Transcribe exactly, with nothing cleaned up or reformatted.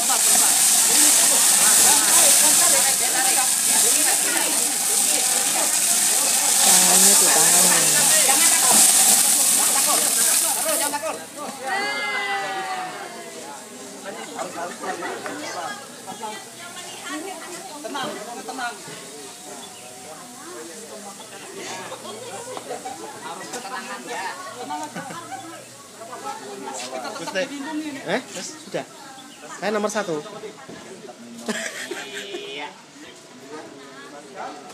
Tangannya tuh tangannya. Tenang, tenang. Harus ketenangan ya. Terus deh. Eh, terus sudah. Saya nomor satu. Iya.